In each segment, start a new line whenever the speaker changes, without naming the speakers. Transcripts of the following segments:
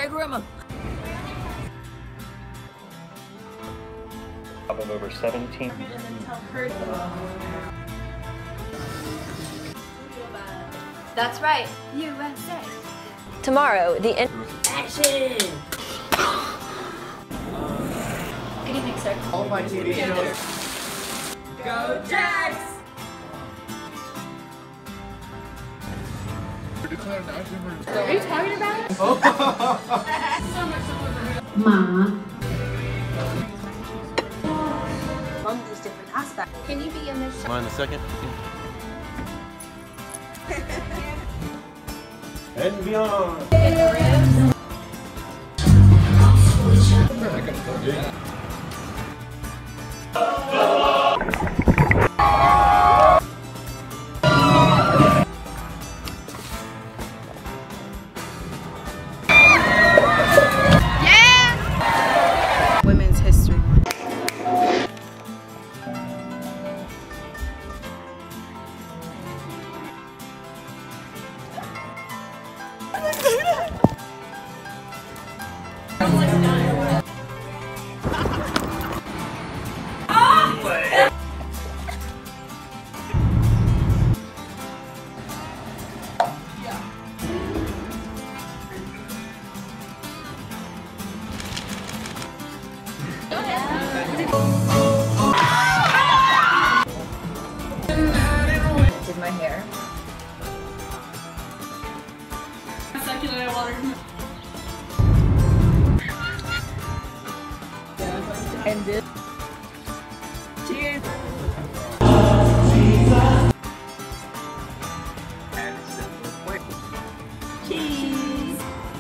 Sorry, Grandma.
Of over 17.
That's right, USA.
Tomorrow, the
Action! Good evening, sir.
Qualified champion.
Go Jags!
What are you talking about?
Ma.
Mom has different aspects.
Can you be in this?
Am I in the second? And beyond.
Women's History Month.
Did my hair. And this. Cheers. Cheese.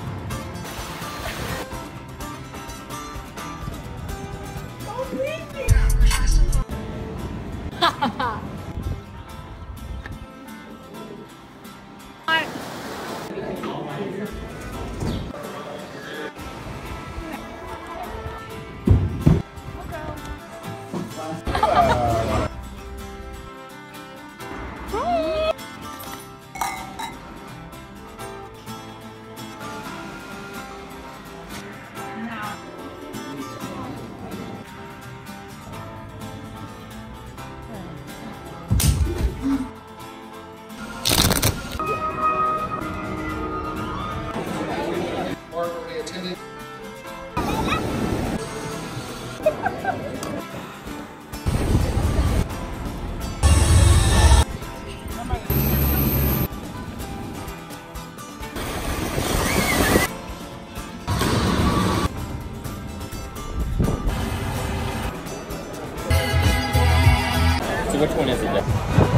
So which one is it then?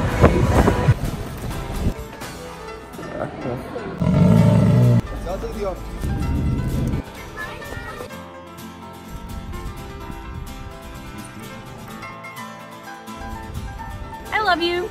I love you.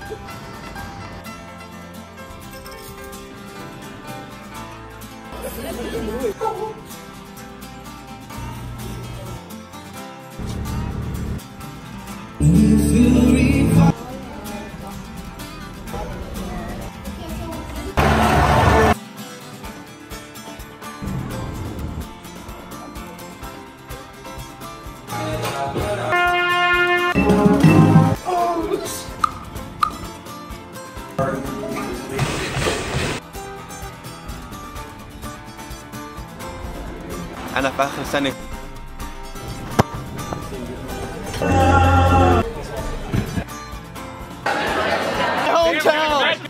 أنا في آخر سنة. Hometown.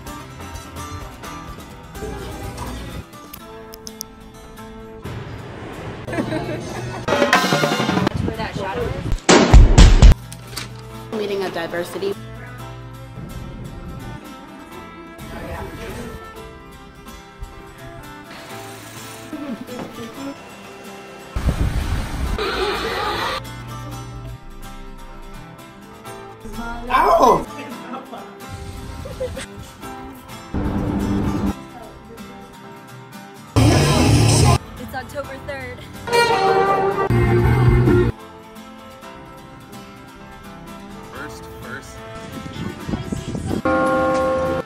Where that shadow is.
Meeting of diversity.
Ow!
It's October 3rd.
First.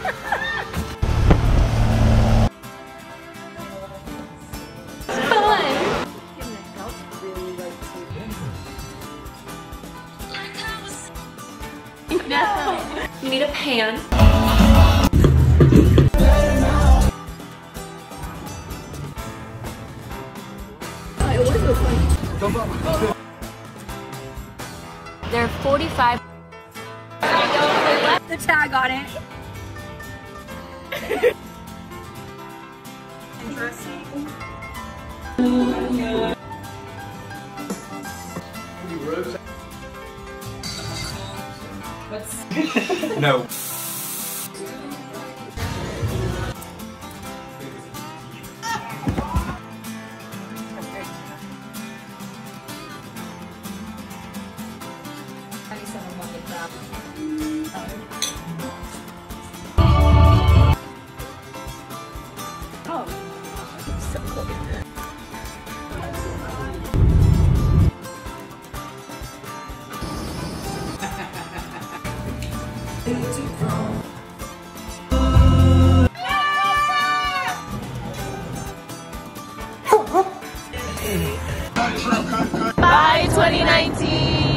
Fun! You need a pan.
There are 45.
The tag on it.
Interesting.
No.
Bye 2019.